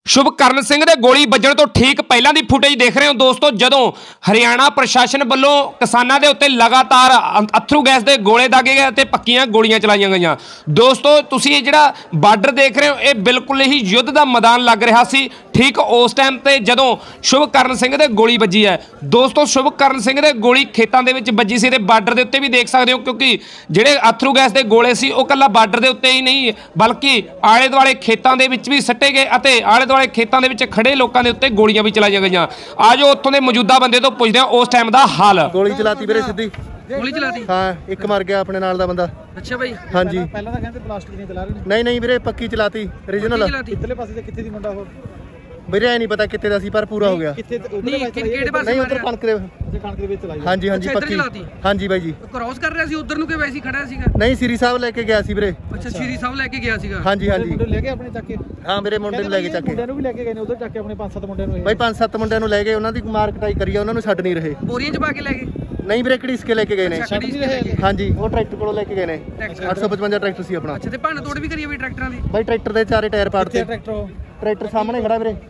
शुभकरण सिंह दे गोली बजण तो ठीक पहलां दी फुटेज देख रहे हो दोस्तों, जदों हरियाणा प्रशासन वालों किसानां दे उत्ते लगातार अथरू गैस दे गोले दागे गए ते पक्कियां गोलियां चलाईयां गईयां। दोस्तों तुसीं ये जिहड़ा बार्डर देख रहे हो, ये बिल्कुल ही युद्ध दा मैदान लग रहा सी ठीक उस टाइम ते जदों शुभकरण सिंह दे गोली बजी है। दोस्तों शुभकरण सिंह दे गोली खेतां दे विच बजी सी ते बार्डर दे उत्ते भी देख सकदे हो, क्योंकि जिहड़े अथरू गैस दे गोले सी वो कल्ला बार्डर दे उत्ते ही नहीं बल्कि आले दुआले खेतां दे विच भी सट्टे गए अते आले दुआले खेतां दे विच खड़े लोकां दे उत्ते गोलियां भी चलाईयां गईयां। आ जाओ उत्थों दे मौजूदा बंदे तो पुछदे आ उस टाइम दा हाल। गोली चलाती वीरे सीधी गोली चलाती। हाँ एक मर गया अपने नाल दा बंदा। अच्छा भाई हाँ जी पहला तो कहते प्लास्टिक नहीं चला रहे। नहीं नहीं वीरे पक्की चलाती रीजनल। इधरले पासे ते कित्थे दी मुंडा हो ਵੀਰੇ ਨਹੀਂ ਪਤਾ ਕਿੱਥੇ ਦਾ ਸੀ ਪਰ ਪੂਰਾ ਹੋ ਗਿਆ। कित्थे ਕਿਹੜੇ ਪਾਸੇ ਨਹੀਂ ਉਧਰ ਕਣਕ ਦੇ कणक दे विच चलाई। ਹਾਂਜੀ ਹਾਂਜੀ ਪੱਕੀ ਹਾਂਜੀ ਬਾਈ ਜੀ। ਕ੍ਰਾਸ ਕਰ ਰਿਹਾ ਸੀ ਉਧਰ ਨੂੰ ਕਿ ਵੈਸੇ ਹੀ ਖੜਾ ਸੀਗਾ? ਨਹੀਂ ਸ੍ਰੀ ਸਾਹਿਬ ਲੈ ਕੇ ਗਿਆ ਸੀ ਵੀਰੇ। ਅੱਛਾ ਸ਼੍ਰੀ ਸਾਹਿਬ ਲੈ ਕੇ ਗਿਆ ਸੀਗਾ। ਹਾਂਜੀ ਹਾਂਜੀ ਮੁੰਡੇ ਲੈ ਕੇ ਆਪਣੇ ਚੱਕ ਕੇ। ਹਾਂ ਮੇਰੇ ਮੁੰਡੇ ਨੂੰ ਲੈ ਕੇ ਚੱਕ ਕੇ। ਮੁੰਡਿਆਂ ਨੂੰ ਵੀ ਲੈ ਕੇ ਗਏ ਨੇ ਉਧਰ ਚੱਕ ਕੇ ਆਪਣੇ 5-7 ਮੁੰਡਿਆਂ ਨੂੰ। ਬਾਈ 5-7 ਮੁੰਡਿਆਂ ਨੂੰ ਲੈ ਗਏ, ਉਹਨਾਂ ਦੀ ਮਾਰ ਕਟਾਈ ਕਰੀ ਆ, ਉਹਨਾਂ ਨੂੰ ਛੱਡ ਨਹੀਂ ਰਹੇ। ਬੋਰੀਆਂ ਚ ਪਾ ਕੇ ਲੈ ਗਏ? ਨਹੀਂ ਵੀਰੇ ਘੜੀਸ ਕੇ ਲੈ ਕੇ ਗਏ ਨੇ। ਛੱਡ ਨਹੀਂ ਰਹੇ। ਹਾਂਜੀ ਉਹ ਟਰੈਕਟਰ ਕੋਲੋਂ ਲੈ ਕੇ ਗਏ ਨੇ। 855 ਟਰੈਕਟਰ ਸੀ ਆਪਣਾ। ਅੱਛਾ ਤੇ ਭੰਨ ਤੋੜ ਵੀ ਕਰੀ ਵੀ ਟਰੈਕਟਰਾਂ ਦੀ? ਬਾਈ ਟਰੈਕਟਰ ਦੇ ਚਾਰੇ ਟਾਇਰ ਪਾੜਤੇ। ਟਰੈਕਟਰ ਸਾਹਮਣੇ ਖੜਾ ਵੀਰੇ।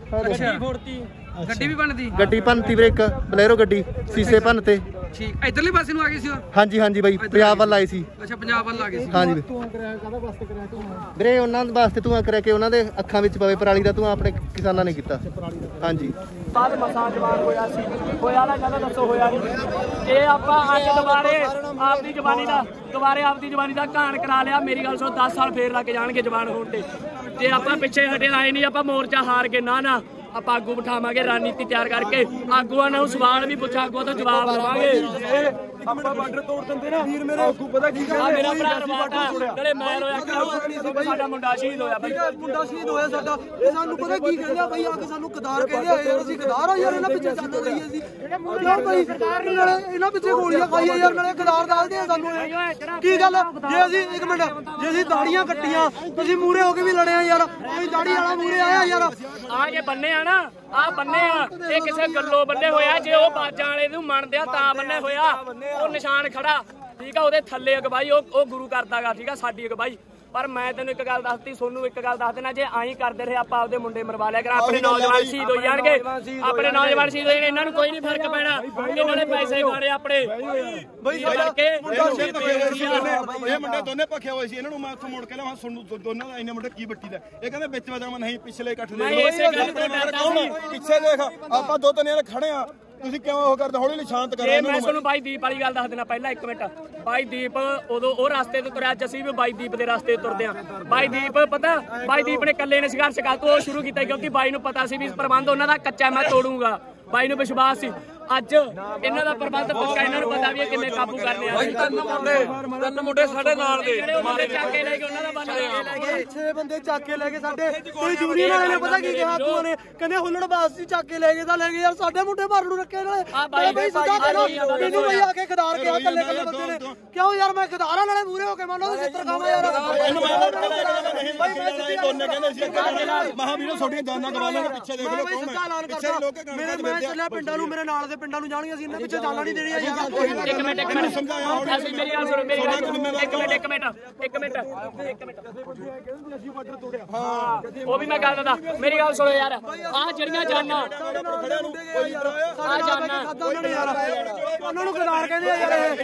ਗੱਡੀ ਵੀ ਬਣਦੀ? ਗੱਡੀ ਭੰਨਤੀ ਵੀਰੇ, ਇੱਕ ਬਲੈਰੋ ਗੱਡੀ, ਸੀਸੇ ਭੰਨਤੇ। ਠੀਕ ਇਧਰਲੇ ਪਾਸੇ ਨੂੰ ਆ ਗਏ ਸੀ ਉਹ? ਹਾਂਜੀ ਹਾਂਜੀ ਬਾਈ ਪੰਜਾਬ ਵੱਲ ਆਏ ਸੀ। ਅੱਛਾ ਪੰਜਾਬ ਵੱਲ ਆ ਗਏ ਸੀ। ਹਾਂਜੀ ਤੂੰ ਕਰਿਆ ਕਾਹਦਾ ਵਾਸਤੇ ਕਰਿਆ ਤੂੰ? ਵੀਰੇ ਉਹਨਾਂ ਦੇ ਵਾਸਤੇ ਧੂਆਂ ਕਰਿਆ ਕਿ ਉਹਨਾਂ ਦੇ ਅੱਖਾਂ ਵਿੱਚ ਪਵੇ ਪਰਾਲੀ ਦਾ ਧੂਆਂ, ਆਪਣੇ ਕਿਸਾਨਾਂ ਨੇ ਕੀਤਾ। ਹਾਂਜੀ ਬਾਅਦ ਮਸਾ ਜਵਾਨ ਹੋਇਆ ਸੀ, ਹੋਇਆ ਨਾ ਕਹਿੰਦਾ ਦੱਸੋ ਹੋਇਆ ਨਹੀਂ। ਇਹ ਆਪਾਂ ਅੱਜ ਦੁਬਾਰੇ ਆਪਦੀ ਜਵਾਨੀ ਦਾ ਘਾਣ ਕਰਾ ਲਿਆ। ਮੇਰੀ ਗੱਲ ਸੁਣ, 10 ਸਾਲ ਫੇਰ ਲੱਗ ਜਾਣਗੇ ਜਵਾਨ ਹੋਣ ਤੇ ਆਪਾਂ ਪਿੱਛੇ ਹਟੇ ਆਏ ਨਹੀਂ। ਆਪਾਂ ਮੋਰਚਾ ਹਾਰ ਕੇ ਨਾ ਆਪਾਂ ਆਗੂ ਬਿਠਾਵਾਂਗੇ, ਰਣਨੀਤੀ ਤਿਆਰ ਕਰਕੇ ਆਗੂਆਂ ਨੂੰ ਸਵਾਲ ਵੀ ਪੁੱਛਾਂ, ਆਗੂਆਂ ਤੋਂ ਜਵਾਬ ਲਵਾਂਗੇ। ਆਪਾਂ ਬਾਰਡਰ ਤੋੜ ਦਿੰਦੇ ਨਾ ਵੀਰ ਮੇਰੇ ਆਗੂ ਪਤਾ ਕੀ ਕਹਿੰਦੇ? ਮੇਰਾ ਭਰਾ ਰਵਾਟਾ ਜਿਹੜੇ ਮੈਲ ਹੋਇਆ ਸਾਡਾ ਮੁੰਡਾ ਸ਼ਹੀਦ ਹੋਇਆ ਬਾਈ। ਮੁੰਡਾ ਸ਼ਹੀਦ ਹੋਇਆ ਸਾਡਾ, ਇਹ ਸਾਨੂੰ ਪਤਾ ਕੀ ਕਹਿੰਦੇ ਆ ਬਾਈ, ਆ ਕੇ ਸਾਨੂੰ ਕਦਾਰ ਕਹਿੰਦੇ ਆ ਯਾਰ। ਅਸੀਂ ਕਦਾਰ ਆ ਯਾਰ, ਇਹਨਾਂ ਪਿੱਛੇ ਚੱਲ ਰਹੀ ਅਸੀਂ ਯਾਰ ਬਾਈ, ਨਾਲੇ ਇਹਨਾਂ ਪਿੱਛੇ ਗੋਲੀਆਂ ਖਾਈਆਂ ਯਾਰ, ਨਾਲੇ ਕਦਾਰ ਦੱਸਦੇ ਆ ਸਾਨੂੰ ਕੀ ਗੱਲ। ਜੇ ਅਸੀਂ ਇੱਕ ਮਿੰਟ, ਜੇ ਅਸੀਂ ਦਾੜੀਆਂ ਕੱਟੀਆਂ, ਤੁਸੀਂ ਮੂਰੇ ਹੋ ਕੇ ਵੀ ਲੜੇ ਆ ਯਾਰ। ਕੋਈ ਦਾੜੀ ਵਾਲਾ ਮੂਰੇ ਆਇਆ ਯਾਰ। ਆ ਜੇ ਬੰਨੇ ਆ ਨਾ, ਆ ਬੰਨੇ ਆ, ਇਹ ਕਿਸੇ ਗੱਲੋਂ ਬੰਨੇ ਹੋਇਆ। ਜੇ ਉਹ ਬਾਜਾਂ ਵਾਲੇ ਨੂੰ ਮੰਨਦੇ ਆ ਤਾਂ ਬੰਨੇ ਹੋਇਆ। ਉਹ ਨਿਸ਼ਾਨ ਖੜਾ ਠੀਕ ਆ, ਉਹਦੇ ਥੱਲੇ ਅਗਵਾਈ ਉਹ ਗੁਰੂ ਕਰਦਾਗਾ ਠੀਕ ਆ, ਸਾਡੀ ਅਗਵਾਈ। ਪਰ ਮੈਂ ਤੈਨੂੰ ਇੱਕ ਗੱਲ ਦੱਸਤੀ, ਸੋਨੂੰ ਇੱਕ ਗੱਲ ਦੱਸ ਦੇਣਾ, ਜੇ ਆਈ ਕਰਦੇ ਰਹੇ ਆਪਾਂ ਆਪਦੇ ਮੁੰਡੇ ਮਰਵਾ ਲਿਆ ਕਰਾਂ। ਆਪਣੇ ਨੌਜਵਾਨ ਸ਼ਹੀਦ ਹੋਈ ਜਾਣਗੇ, ਆਪਣੇ ਨੌਜਵਾਨ ਸ਼ਹੀਦ ਹੋਏ, ਇਹਨਾਂ ਨੂੰ ਕੋਈ ਨਹੀਂ ਫਰਕ ਪੈਣਾ। ਇਹਨਾਂ ਨੇ ਪੈਸੇ ਖਾਣੇ ਆਪਣੇ ਕਰਕੇ। ਇਹ ਮੁੰਡੇ ਦੋਨੇ ਭੱਖੇ ਹੋਏ ਸੀ, ਇਹਨਾਂ ਨੂੰ ਮੈਂ ਉੱਥੋਂ ਮੁੜ ਕੇ ਲਿਆ ਦੋਨਾਂ ਦਾ। ਇੰਨੇ ਮੁੰਡੇ ਕੀ ਬੱਟੀ ਦਾ ਇਹ ਕਹਿੰਦੇ ਵਿੱਚ ਵਜਾ ਮੈਂ ਨਹੀਂ, ਪਿਛਲੇ ਇਕੱਠ ਦੇ ਪਿੱਛੇ ਦੇਖ ਆਪਾਂ 2-3 ਜਣੇ ਖੜੇ ਆ, ਤੁਸੀਂ ਕਿਉਂ ਉਹ ਕਰਦੇ? ਹੌਲੀ ਹੌਲੀ ਸ਼ਾਂਤ ਕਰੋ। ਮੈਂ ਤੁਹਾਨੂੰ ਬਾਈ ਦੀਪ ਵਾਲੀ ਗੱਲ ਦੱਸ ਦੇਣਾ ਪਹਿਲਾਂ, 1 ਮਿੰਟ। ਬਾਈ ਦੀਪ ਉਦੋਂ ਉਹ ਰਸਤੇ ਤੇ ਤੁਰਿਆ, ਅੱਜ ਅਸੀਂ ਵੀ ਬਾਈ ਦੀਪ ਦੇ ਰਸਤੇ ਤੇ ਤੁਰਦੇ ਆ। ਬਾਈ ਦੀਪ ਪਤਾ, ਬਾਈ ਦੀਪ ਨੇ ਇਕੱਲੇ ਨੇ ਸੰਘਰਸ਼ ਕਰ ਤੋਂ ਉਹ ਸ਼ੁਰੂ ਕੀਤਾ, ਕਿਉਂਕਿ ਬਾਈ ਨੂੰ ਪਤਾ ਸੀ ਵੀ ਪ੍ਰਬੰਧ ਉਹਨਾਂ ਦਾ ਕੱਚਾ, ਮੈਂ ਤੋੜੂੰਗਾ। ਬਾਈ ਨੂੰ ਵਿਸ਼ਵਾਸ ਸੀ। ਅੱਜ ਇਹਨਾਂ ਦਾ ਪ੍ਰਬੰਧ ਪੱਕਾ, ਇਹਨਾਂ ਨੂੰ ਪਤਾ ਵੀ ਇਹ ਕਿਵੇਂ ਕਾਬੂ ਕਰਨੇ ਆ। ਤਿੰਨ ਮੁੰਡੇ ਸਾਡੇ ਨਾਲ ਦੇ ਮਾਰੇ ਚੱਕ ਕੇ ਲੈ ਕੇ ਉਹਨਾਂ ਦਾ ਬੰਦਾ ਲੈ ਗਏ। 6 ਬੰਦੇ ਚੱਕ ਕੇ ਲੈ ਗਏ ਸਾਡੇ। ਕੋਈ ਯੂਨੀਅਨ ਵਾਲੇ ਨੇ ਪਤਾ ਕੀ ਕਿਹਾ ਆਗੂਆਂ ਨੇ? ਕਹਿੰਦੇ ਹੁੱਲੜਬਾਜ਼ ਸੀ, ਚੱਕ ਕੇ ਲੈ ਗਏ ਤਾਂ ਲੈ ਗਏ ਯਾਰ। ਸਾਡੇ ਮੁੰਡੇ ਭਰ ਨੂੰ ਰੱਖੇ ਨਾਲੇ ਬਈ ਸਿੱਧਾ ਕਰੋ। ਮੈਨੂੰ ਬਈ ਆ ਕੇ ਖਦਾਰ ਗਿਆ ਕੱਲੇ ਬੰਦੇ ਨੇ। ਕਿਉਂ ਯਾਰ ਮੈਂ ਖਦਾਰਾਂ ਨਾਲੇ ਮੂਰੇ ਹੋ ਕੇ ਮੰਨ ਲਓ ਚਿੱਤਰ ਖਾਵਾਂ ਯਾਰ। ਦੋਨੇ ਕਹਿੰਦੇ ਸੀ ਮਹਾਵੀਰੋ ਛੋਟੀਆਂ ਜਾਨਾਂ ਗਵਾ ਲੈਣਗੇ, ਪਿੱਛੇ ਦੇਖ ਲਓ ਕੌਣ ਹੈ। ਪਿੱਛੇ ਲੋਕ ਮੈਂ ਚੱਲਿਆ ਪਿੰਡਾਂ ਨੂੰ, ਮੇਰੇ ਨਾਲ ਦੇ ਪਿੰਡਾਂ ਨੂੰ ਜਾਣਗੇ, ਅਸੀਂ ਇਹਨਾਂ ਪਿੱਛੇ ਜਾਣਾ ਨਹੀਂ ਦੇਣੀ। ਇੱਕ ਮਿੰਟ ਸਮਝਾਇਆ। ਅਸੀਂ ਮੇਰੀ ਗੱਲ ਸੁਣੋ, ਮੇਰੀ ਗੱਲ ਸੁਣੋ। ਇੱਕ ਮਿੰਟ ਹਾਂ ਉਹ ਵੀ ਮੈਂ ਗੱਲ ਦੱਸਦਾ। ਮੇਰੀ ਗੱਲ ਸੁਣੋ ਯਾਰ, ਆਹ ਜਿਹੜੀਆਂ ਜਾਨਾਂ ਆ ਜਾਨਾਂ ਉਹਨਾਂ ਨੂੰ ਖਦਾਰ ਕਹਿੰਦੇ ਆ ਯਾਰ।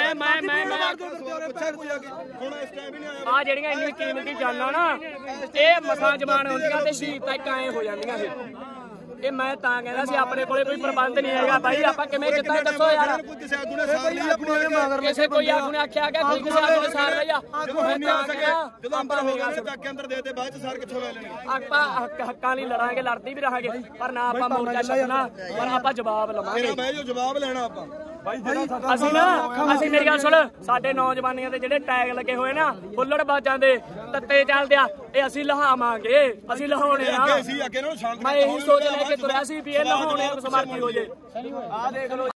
ਆ ਜਿਹੜੀਆਂ ਇੰਨੀ ਕੀਮਤੀ ਜਾਨਾਂ ਨਾ, ਇਹ ਮਸਾਂ ਜਵਾਨ ਹੁੰਦੀਆਂ ਤੇ ਸ਼ਹੀਦ ਤੱਕ ਆਏ ਹੋ ਜਾਂਦੀਆਂ ਇਹ ਮੈਂ ਤਾਂ ਕਹਿੰਦਾ ਸੀ ਆਪਣੇ ਕੋਲੇ ਕੋਈ ਪ੍ਰਬੰਧ ਨਹੀਂ ਹੈਗਾ ਬਾਈ, ਆਪਾਂ ਕਿਵੇਂ ਕੀਤਾ ਦੱਸੋ ਯਾਰ। ਕਿਸੇ ਆਗੂ ਨੇ ਸਾਰ ਲਈ ਕਿਸੇ ਕੋਈ ਆਗੂ ਨੇ ਆਖਿਆ ਕਿ ਕੋਈ ਕਿਸੇ ਆਗੂ ਨੇ ਸਾਰ ਲਿਆ। ਜਦੋਂ ਅੰਦਰ ਹੋ ਗਿਆ ਚੱਕ ਅੰਦਰ ਦੇ ਤੇ ਬਾਅਦ ਚ ਸਾਰ ਕਿੱਥੋਂ ਲੈ ਲੈਣਗੇ? ਆਪਾਂ ਹੱਕਾਂ ਲਈ ਲੜਾਂਗੇ, ਲੜਦੀ ਵੀ ਰਹਾਂਗੇ, ਪਰ ਨਾ ਆਪਾਂ ਮੋਰਚਾ ਛੱਡਣਾ, ਪਰ ਆਪਾਂ ਜਵਾਬ ਲਵਾਂਗੇ। ਬਹਿ ਜਾਓ, ਜਵਾਬ ਲੈਣਾ ਆਪਾਂ। ਅਸੀਂ ਮੇਰੀ ਗੱਲ ਸੁਣ, ਸਾਡੇ ਨੌਜਵਾਨੀਆਂ ਦੇ ਜਿਹੜੇ ਟੈਗ ਲੱਗੇ ਹੋਏ ਨਾ ਹੁੱਲੜਬਾਜ਼ਾਂ ਦੇ, ਤੱਤੇ ਚੱਲਦੇ ਆ, ਇਹ ਅਸੀਂ ਲਹਾਵਾਂਗੇ, ਅਸੀਂ ਲਹਾਉਣੇ ਆ। ਮੈਂ ਇਹੀ ਸੋਚ ਲੈ ਕੇ ਤੁਰਿਆ ਸੀ ਵੀ ਇਹ ਲਹਾਉਣੇ ਸਮਰਥੀ ਹੋ ਜੇ। ਆ ਦੇਖ ਲਓ।